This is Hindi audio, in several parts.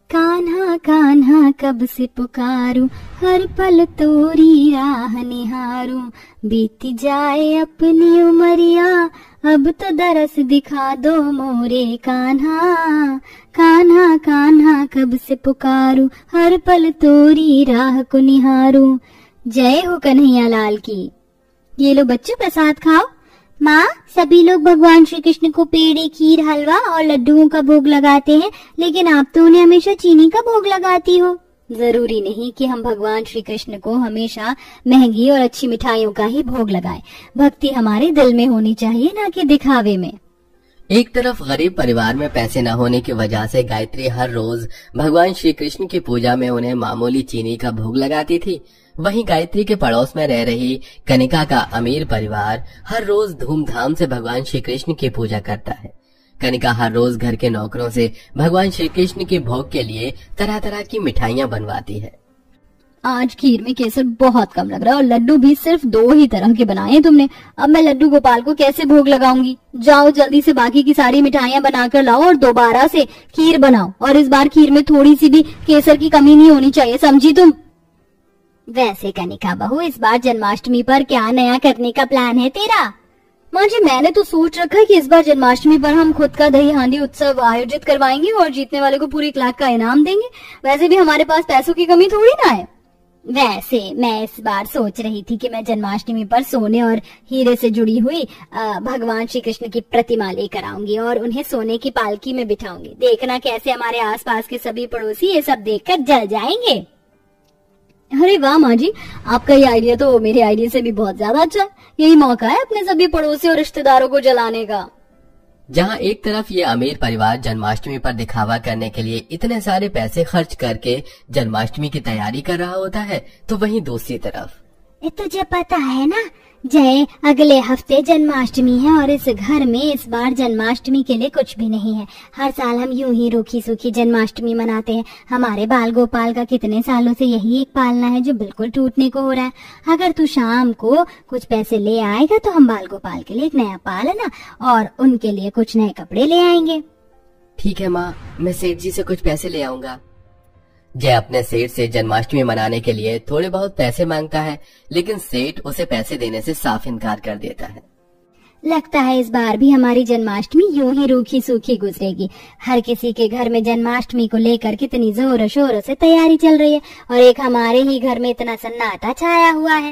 कान्हा कान्हा कब से पुकारूं, हर पल तोरी राह निहारूं। बीती जाए अपनी उमरिया, अब तो दरस दिखा दो मोरे कान्हा। कान्हा कान्हा कब से पुकारूं, हर पल तोरी राह को निहारूं। जय हो कन्हैया लाल की। ये लो बच्चों प्रसाद खाओ। माँ, सभी लोग भगवान श्री कृष्ण को पेड़े, खीर, हलवा और लड्डुओं का भोग लगाते हैं, लेकिन आप तो उन्हें हमेशा चीनी का भोग लगाती हो। जरूरी नहीं कि हम भगवान श्री कृष्ण को हमेशा महंगी और अच्छी मिठाइयों का ही भोग लगाएं। भक्ति हमारे दिल में होनी चाहिए, ना कि दिखावे में। एक तरफ गरीब परिवार में पैसे न होने की वजह से गायत्री हर रोज भगवान श्री कृष्ण की पूजा में उन्हें मामूली चीनी का भोग लगाती थी। वहीं गायत्री के पड़ोस में रह रही कनिका का अमीर परिवार हर रोज धूमधाम से भगवान श्री कृष्ण की पूजा करता है। कनिका हर रोज घर के नौकरों से भगवान श्री कृष्ण के भोग के लिए तरह तरह की मिठाइयाँ बनवाती है। आज खीर में केसर बहुत कम लग रहा है और लड्डू भी सिर्फ 2 ही तरह के बनाए हैं तुमने। अब मैं लड्डू गोपाल को कैसे भोग लगाऊंगी? जाओ जल्दी से बाकी की सारी मिठाइयाँ बनाकर लाओ और दोबारा से खीर बनाओ। और इस बार खीर में थोड़ी सी भी केसर की कमी नहीं होनी चाहिए, समझी तुम? वैसे कनिका बहू, इस बार जन्माष्टमी पर क्या नया करने का प्लान है तेरा? माँ जी, मैंने तो सोच रखा है कि इस बार जन्माष्टमी पर हम खुद का दही हांडी उत्सव आयोजित करवाएंगे और जीतने वाले को पूरी 1 लाख का इनाम देंगे। वैसे भी हमारे पास पैसों की कमी थोड़ी ना है। वैसे मैं इस बार सोच रही थी कि मैं जन्माष्टमी पर सोने और हीरे से जुड़ी हुई भगवान श्री कृष्ण की प्रतिमा लेकर आऊंगी और उन्हें सोने की पालकी में बिठाऊंगी। देखना कैसे हमारे आसपास के सभी पड़ोसी ये सब देखकर जल जाएंगे। अरे वाह माँ जी, आपका ये आइडिया तो मेरे आइडिया से भी बहुत ज्यादा अच्छा है। यही मौका है अपने सभी पड़ोसी और रिश्तेदारों को जलाने का। जहाँ एक तरफ ये अमीर परिवार जन्माष्टमी पर दिखावा करने के लिए इतने सारे पैसे खर्च करके जन्माष्टमी की तैयारी कर रहा होता है, तो वहीं दूसरी तरफ तुझे पता है ना जय, अगले हफ्ते जन्माष्टमी है और इस घर में इस बार जन्माष्टमी के लिए कुछ भी नहीं है। हर साल हम यूं ही रूखी सूखी जन्माष्टमी मनाते हैं। हमारे बाल गोपाल का कितने सालों से यही एक पालना है जो बिल्कुल टूटने को हो रहा है। अगर तू शाम को कुछ पैसे ले आएगा तो हम बाल गोपाल के लिए एक नया पालना और उनके लिए कुछ नए कपड़े ले आएंगे। ठीक है माँ, मैं सेठ जी से कुछ पैसे ले आऊंगा। जय अपने सेठ से जन्माष्टमी मनाने के लिए थोड़े बहुत पैसे मांगता है, लेकिन सेठ उसे पैसे देने से साफ इनकार कर देता है। लगता है इस बार भी हमारी जन्माष्टमी यूं ही रूखी सूखी गुजरेगी। हर किसी के घर में जन्माष्टमी को लेकर कितनी जोर शोर से तैयारी चल रही है और एक हमारे ही घर में इतना सन्नाटा छाया हुआ है।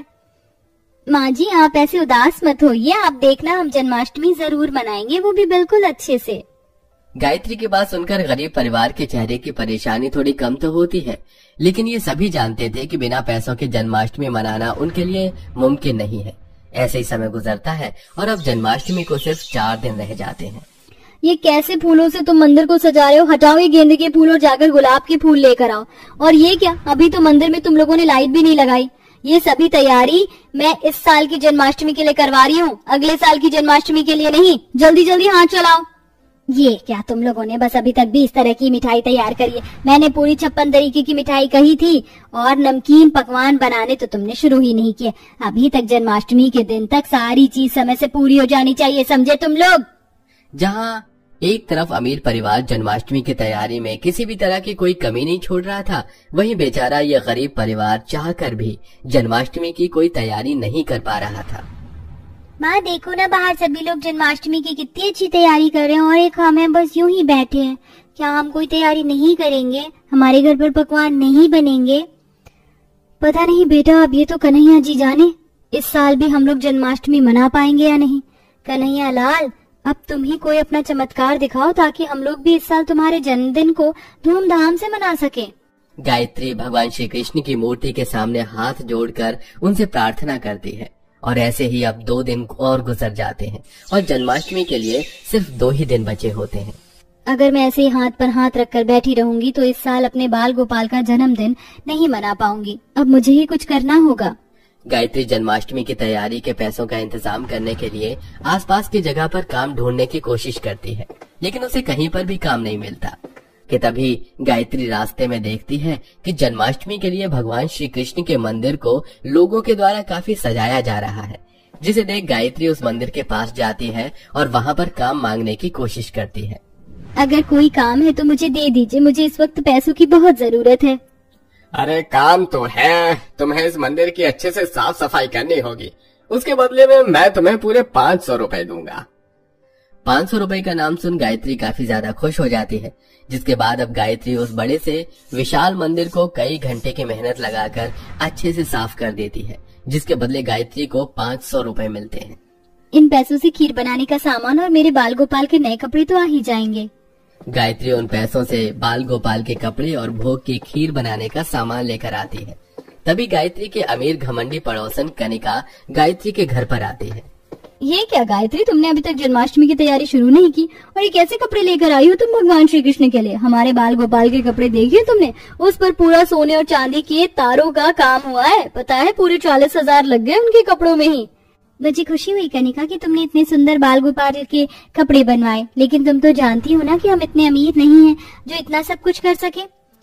माँ जी, आप ऐसे उदास मत होइए, आप देखना हम जन्माष्टमी जरूर मनाएंगे, वो भी बिल्कुल अच्छे से। गायत्री की बात सुनकर गरीब परिवार के चेहरे की परेशानी थोड़ी कम तो होती है, लेकिन ये सभी जानते थे कि बिना पैसों के जन्माष्टमी मनाना उनके लिए मुमकिन नहीं है। ऐसे ही समय गुजरता है और अब जन्माष्टमी को सिर्फ 4 दिन रह जाते हैं। ये कैसे फूलों से तुम मंदिर को सजा रहे हो? हटाओ ये गेंदे के फूल और जाकर गुलाब के फूल लेकर आओ। और ये क्या, अभी तो मंदिर में तुम लोगों ने लाइट भी नहीं लगाई। ये सभी तैयारी मैं इस साल की जन्माष्टमी के लिए करवा रही हूँ, अगले साल की जन्माष्टमी के लिए नहीं। जल्दी जल्दी हाथ चलाओ। ये क्या, तुम लोगों ने बस अभी तक 20 तरह की मिठाई तैयार करी है। मैंने पूरी 56 तरीके की मिठाई कही थी और नमकीन पकवान बनाने तो तुमने शुरू ही नहीं किए। अभी तक जन्माष्टमी के दिन तक सारी चीज समय से पूरी हो जानी चाहिए, समझे तुम लोग? जहाँ एक तरफ अमीर परिवार जन्माष्टमी की तैयारी में किसी भी तरह की कोई कमी नहीं छोड़ रहा था, वहीं बेचारा ये गरीब परिवार चाहकर भी जन्माष्टमी की कोई तैयारी नहीं कर पा रहा था। माँ देखो ना, बाहर सभी लोग जन्माष्टमी की कितनी अच्छी तैयारी कर रहे हैं और एक हम बस यूं ही बैठे हैं। क्या हम कोई तैयारी नहीं करेंगे? हमारे घर पर पकवान नहीं बनेंगे? पता नहीं बेटा, अब ये तो कन्हैया जी जाने इस साल भी हम लोग जन्माष्टमी मना पाएंगे या नहीं। कन्हैया लाल, अब तुम ही कोई अपना चमत्कार दिखाओ ताकि हम लोग भी इस साल तुम्हारे जन्मदिन को धूमधाम से मना सके। गायत्री भगवान श्री कृष्ण की मूर्ति के सामने हाथ जोड़कर उनसे प्रार्थना करती है और ऐसे ही अब 2 दिन और गुजर जाते हैं और जन्माष्टमी के लिए सिर्फ 2 ही दिन बचे होते हैं। अगर मैं ऐसे ही हाथ पर हाथ रखकर बैठी रहूंगी तो इस साल अपने बाल गोपाल का जन्मदिन नहीं मना पाऊंगी। अब मुझे ही कुछ करना होगा। गायत्री जन्माष्टमी की तैयारी के पैसों का इंतजाम करने के लिए आसपास की जगह पर काम ढूंढने की कोशिश करती है, लेकिन उसे कहीं पर भी काम नहीं मिलता कि तभी गायत्री रास्ते में देखती है कि जन्माष्टमी के लिए भगवान श्री कृष्ण के मंदिर को लोगों के द्वारा काफी सजाया जा रहा है, जिसे देख गायत्री उस मंदिर के पास जाती है और वहाँ पर काम मांगने की कोशिश करती है। अगर कोई काम है तो मुझे दे दीजिए, मुझे इस वक्त पैसों की बहुत जरूरत है। अरे काम तो है, तुम्हें इस मंदिर की अच्छे से साफ सफाई करनी होगी। उसके बदले में मैं तुम्हें पूरे 500 रुपए दूंगा। 500 रुपए का नाम सुन गायत्री काफी ज्यादा खुश हो जाती है, जिसके बाद अब गायत्री उस बड़े से विशाल मंदिर को कई घंटे की मेहनत लगाकर अच्छे से साफ कर देती है, जिसके बदले गायत्री को 500 रुपए मिलते हैं। इन पैसों से खीर बनाने का सामान और मेरे बाल गोपाल के नए कपड़े तो आ ही जाएंगे। गायत्री उन पैसों से बाल गोपाल के कपड़े और भोग की खीर बनाने का सामान लेकर आती है। तभी गायत्री के अमीर घमंडी पड़ोसन कनिका गायत्री के घर पर आती है। ये क्या गायत्री, तुमने अभी तक जन्माष्टमी की तैयारी शुरू नहीं की और ये कैसे कपड़े लेकर आई हो तुम भगवान श्री कृष्ण के लिए? हमारे बाल गोपाल के कपड़े देखिए तुमने, उस पर पूरा सोने और चांदी के तारों का काम हुआ है। पता है पूरे 40,000 लग गए उनके कपड़ों में ही। मुझे खुशी हुई कनिका कि तुमने इतने सुंदर बाल गोपाल के कपड़े बनवाए, लेकिन तुम तो जानती हो ना कि हम इतने अमीर नहीं हैं जो इतना सब कुछ कर सके।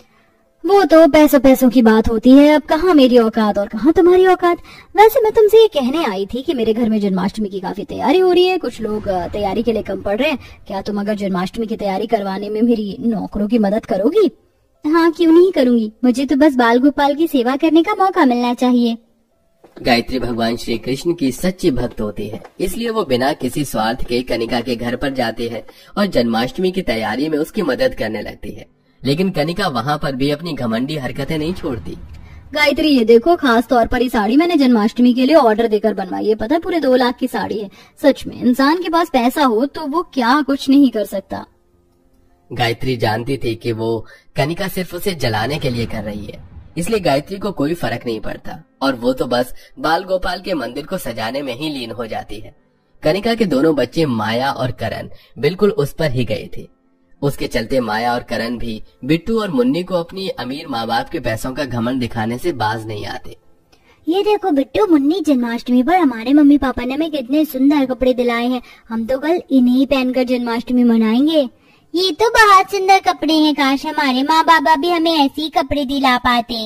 वो तो पैसों की बात होती है, अब कहाँ मेरी औकात और कहाँ तुम्हारी औकात। वैसे मैं तुमसे ये कहने आई थी कि मेरे घर में जन्माष्टमी की काफी तैयारी हो रही है, कुछ लोग तैयारी के लिए कम पड़ रहे हैं। क्या तुम अगर जन्माष्टमी की तैयारी करवाने में मेरी नौकरों की मदद करोगी? हाँ, क्यों नहीं करूंगी, मुझे तो बस बाल गोपाल की सेवा करने का मौका मिलना चाहिए। गायत्री भगवान श्री कृष्ण की सच्ची भक्त होती है, इसलिए वो बिना किसी स्वार्थ के कनिका के घर पर जाती है और जन्माष्टमी की तैयारी में उसकी मदद करने लगती है। लेकिन कनिका वहाँ पर भी अपनी घमंडी हरकतें नहीं छोड़ती। गायत्री ये देखो, खास तौर पर ये साड़ी मैंने जन्माष्टमी के लिए ऑर्डर देकर बनवाई है। पता है पूरे 2 लाख की साड़ी है। सच में इंसान के पास पैसा हो तो वो क्या कुछ नहीं कर सकता। गायत्री जानती थी कि वो कनिका सिर्फ उसे जलाने के लिए कर रही है, इसलिए गायत्री को कोई फर्क नहीं पड़ता और वो तो बस बाल गोपाल के मंदिर को सजाने में ही लीन हो जाती है। कनिका के दोनों बच्चे माया और करण बिल्कुल उस पर ही गए थे। उसके चलते माया और करण भी बिट्टू और मुन्नी को अपनी अमीर माँ बाप के पैसों का घमंड दिखाने से बाज नहीं आते। ये देखो बिट्टू, मुन्नी, जन्माष्टमी पर हमारे मम्मी पापा ने हमें कितने सुंदर कपड़े दिलाए हैं। हम तो कल इन्हीं पहनकर जन्माष्टमी मनाएंगे। ये तो बहुत सुंदर कपड़े हैं, काश हमारे माँ बाबा भी हमें ऐसे ही कपड़े दिला पाते।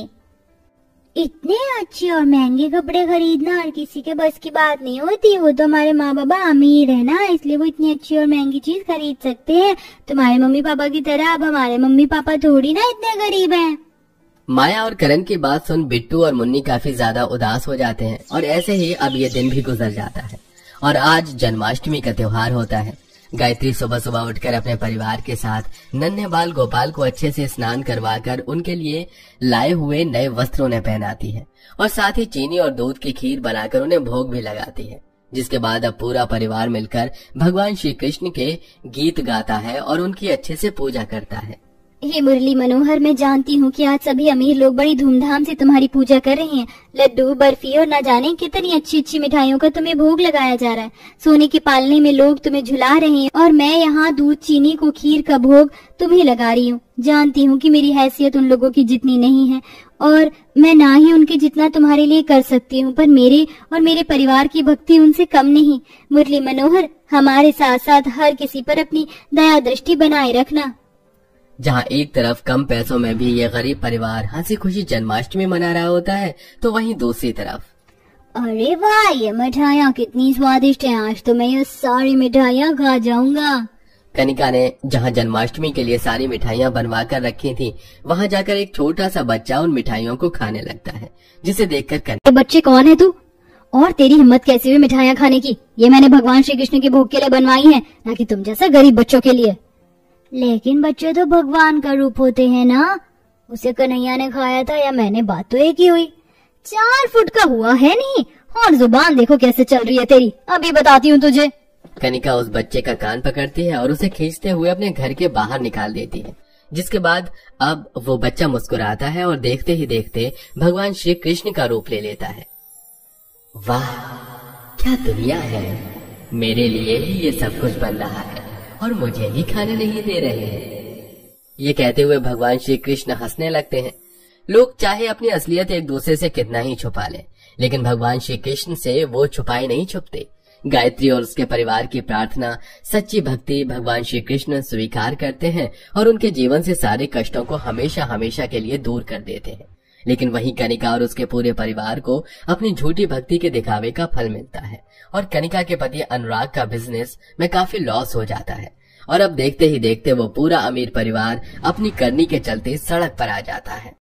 इतने अच्छे और महंगे कपड़े खरीदना हर किसी के बस की बात नहीं होती। वो तो हमारे माँ बाबा अमीर है ना, इसलिए वो इतनी अच्छी और महंगी चीज खरीद सकते हैं। तुम्हारे मम्मी पापा की तरह अब हमारे मम्मी पापा थोड़ी ना इतने गरीब हैं। माया और करण की बात सुन बिट्टू और मुन्नी काफी ज्यादा उदास हो जाते हैं और ऐसे ही अब ये दिन भी गुजर जाता है और आज जन्माष्टमी का त्योहार होता है। गायत्री सुबह सुबह उठकर अपने परिवार के साथ नन्हे बाल गोपाल को अच्छे से स्नान करवाकर उनके लिए लाए हुए नए वस्त्र उन्हें पहनाती है और साथ ही चीनी और दूध की खीर बनाकर उन्हें भोग भी लगाती है। जिसके बाद अब पूरा परिवार मिलकर भगवान श्री कृष्ण के गीत गाता है और उनकी अच्छे से पूजा करता है। हे मुरली मनोहर, मैं जानती हूँ कि आज सभी अमीर लोग बड़ी धूमधाम से तुम्हारी पूजा कर रहे हैं। लड्डू, बर्फी और न जाने कितनी अच्छी अच्छी मिठाइयों का तुम्हें भोग लगाया जा रहा है। सोने के पालने में लोग तुम्हें झुला रहे हैं और मैं यहाँ दूध, चीनी को खीर का भोग तुम्हें लगा रही हूँ। जानती हूँ कि मेरी हैसियत उन लोगों की जितनी नहीं है और मैं ना ही उनके जितना तुम्हारे लिए कर सकती हूँ, पर मेरे और मेरे परिवार की भक्ति उनसे कम नहीं। मुरली मनोहर, हमारे साथ साथ हर किसी पर अपनी दया दृष्टि बनाए रखना। जहाँ एक तरफ कम पैसों में भी ये गरीब परिवार हंसी खुशी जन्माष्टमी मना रहा होता है, तो वहीं दूसरी तरफ अरे वाह, ये मिठाइयाँ कितनी स्वादिष्ट हैं, आज तो मैं ये सारी मिठाइयाँ खा जाऊंगा। कनिका ने जहाँ जन्माष्टमी के लिए सारी मिठाइयाँ बनवा कर रखी थी, वहाँ जाकर एक छोटा सा बच्चा उन मिठाइयों को खाने लगता है, जिसे देखकर ये बच्चे कौन है तू और तेरी हिम्मत कैसी हुई मिठाइयाँ खाने की? ये मैंने भगवान श्री कृष्ण के भोग के लिए बनवाई है, न कि तुम जैसा गरीब बच्चों के लिए। लेकिन बच्चे तो भगवान का रूप होते हैं ना, उसे कन्हैया ने खाया था या मैंने? बात तो एक ही हुई। 4 फुट का हुआ है नहीं, और जुबान देखो कैसे चल रही है तेरी, अभी बताती हूँ तुझे। कनिका उस बच्चे का कान पकड़ती है और उसे खींचते हुए अपने घर के बाहर निकाल देती है, जिसके बाद अब वो बच्चा मुस्कुराता है और देखते ही देखते भगवान श्री कृष्ण का रूप ले लेता है। वाह, क्या दुनिया है, मेरे लिए ही ये सब कुछ बन रहा है और मुझे ही खाने नहीं दे रहे हैं। ये कहते हुए भगवान श्री कृष्ण हंसने लगते हैं। लोग चाहे अपनी असलियत एक दूसरे से कितना ही छुपा लें, लेकिन भगवान श्री कृष्ण से वो छुपाए नहीं छुपते। गायत्री और उसके परिवार की प्रार्थना, सच्ची भक्ति भगवान श्री कृष्ण स्वीकार करते हैं और उनके जीवन से सारे कष्टों को हमेशा हमेशा के लिए दूर कर देते हैं। लेकिन वहीं कनिका और उसके पूरे परिवार को अपनी झूठी भक्ति के दिखावे का फल मिलता है और कनिका के पति अनुराग का बिजनेस में काफी लॉस हो जाता है और अब देखते ही देखते वो पूरा अमीर परिवार अपनी करनी के चलते सड़क पर आ जाता है।